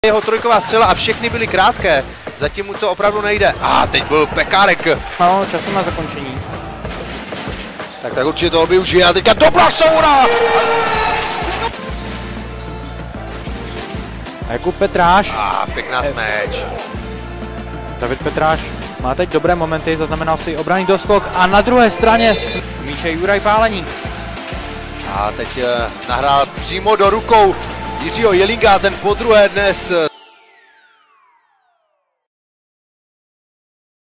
Jeho trojková střela a všechny byly krátké. Zatím mu to opravdu nejde. A teď byl Pekárek. Málo času na zakončení. Tak určitě toho využije a teďka dobrá soura! Jakub Petráš. A pěkná smeč. David Petráš má teď dobré momenty, zaznamenal si obranný doskok a na druhé straně míče Juraj Páleník. A teď nahrál přímo do rukou Jiřího Jelinka, ten podruhé dnes